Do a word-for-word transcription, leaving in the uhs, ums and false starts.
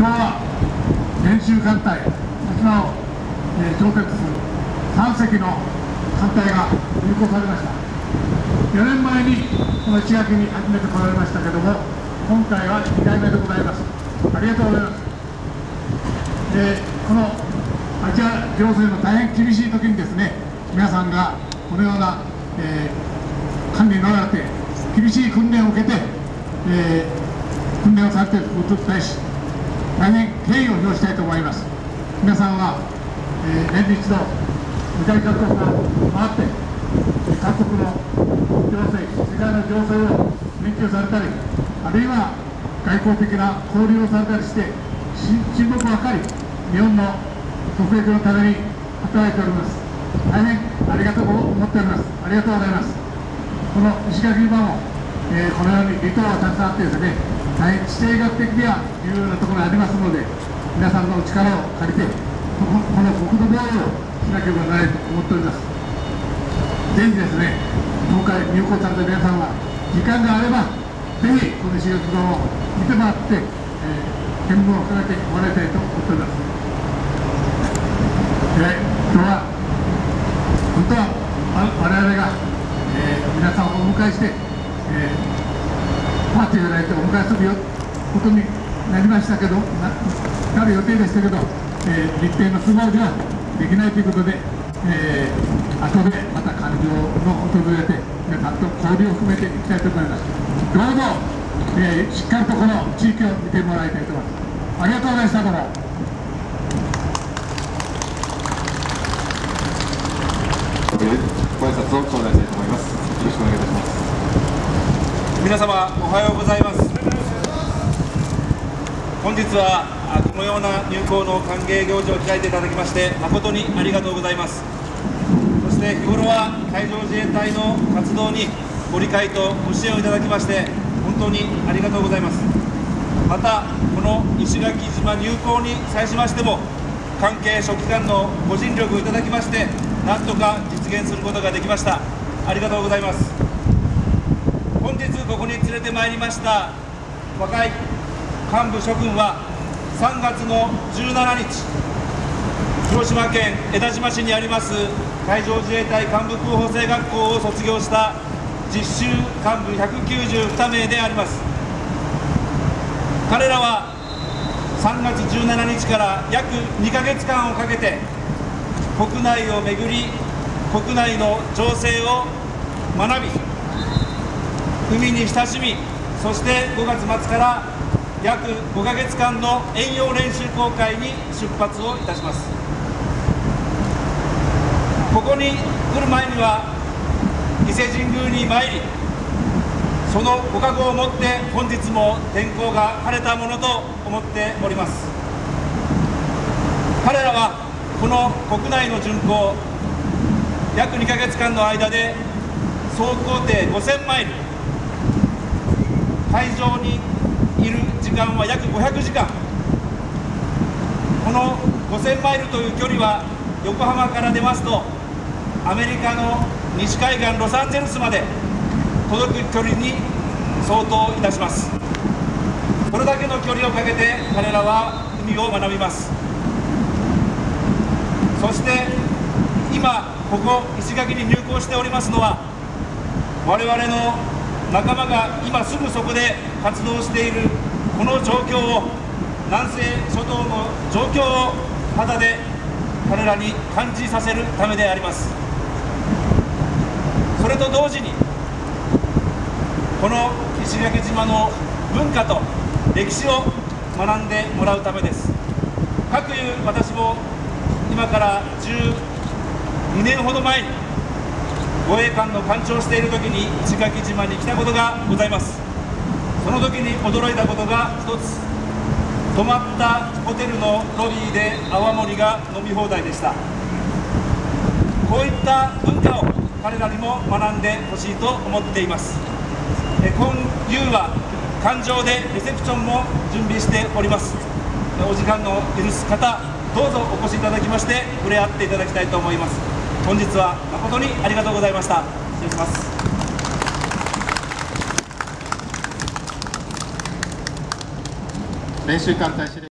今日は練習艦隊沖縄を、えー、調達するさん隻の艦隊が入港されました。よねんまえにこの石垣に初めて来られましたけども、今回はにかいめでございます。ありがとうございます。えー、このアジア情勢の大変厳しい時にですね、皆さんがこのような、えー、管理になられて厳しい訓練を受けて、えー、訓練をされていることに対し大変敬意を表したいと思います。皆さんは、えー、年に一度向かい各国が回って各国の情勢、世界の情勢を研究されたり、あるいは外交的な交流をされたりして親睦を図り、日本の国益のために働いております。大変ありがとうと思っております。ありがとうございます。この石垣島も、えー、このように離島がたくさんあってですね、大変地政学的には重要なところがありますので、皆さんのお力を借りてこの国土防衛をしなければならないと思っております。ぜひですね、今回入港された皆さんは時間があればぜひこの石垣島を見てもらって、えー、見聞を深めてもらいたいと思っております。で、今日は本当は我々が、えー、皆さんをお迎えして、えー、パーティーをやられてお迎えすることになりましたけど、な, なる予定でしたけど、えー、日程の都合ではできないということで、えー、後でまた官僚の訪れて皆さんと交流を含めていきたいと思います。どうぞ、えー、しっかりとこの地域を見てもらいたいと思います。ありがとうございました。どうもご挨拶を頂戴したいと思います。よろしくお願いいたします。 皆様おはようございます。本日はこのような入港の歓迎行事を開いていただきまして誠にありがとうございます。そして日頃は海上自衛隊の活動にご理解とご支援をいただきまして本当にありがとうございます。またこの石垣島入港に際しましても関係諸機関のご尽力をいただきましてなんとか実現することができました。ありがとうございます。本日ここに連れてまいりました若い幹部諸君はさんがつのじゅうしちにち広島県江田島市にあります海上自衛隊幹部候補生学校を卒業した実習幹部ひゃくきゅうじゅうにめいであります。彼らはさんがつじゅうしちにちから約にかげつかんをかけて国内を巡り国内の情勢を学び海に親しみ、そしてごがつまつから約ごかげつかんの遠洋練習航海に出発をいたします。ここに来る前には伊勢神宮に参り、そのご加護をもって本日も天候が晴れたものと思っております。彼らはこの国内の巡航約にかげつかんの間で総行程ごせんマイル、海上にいる時間は約ごひゃくじかん。このごせんマイルという距離は横浜から出ますとアメリカの西海岸ロサンゼルスまで届く距離に相当いたします。これだけの距離をかけて彼らは海を学びます。そして今ここ石垣に入港しておりますのは我々の仲間が今すぐそこで活動しているこの状況を、南西諸島の状況を肌で彼らに感じさせるためであります。それと同時にこの石垣島の文化と歴史を学んでもらうためです。かくいう私も今からじゅうにねんほど前に護衛艦の艦長をしている時に石垣島に来たことがございます。その時に驚いたことが一つ、泊まったホテルのロビーで泡盛が飲み放題でした。こういった文化を彼らにも学んでほしいと思っています。え今夕は艦上でレセプションも準備しております。お時間の許す方どうぞお越しいただきまして触れ合っていただきたいと思います。本日は誠にありがとうございました。失礼します。 練習艦隊司令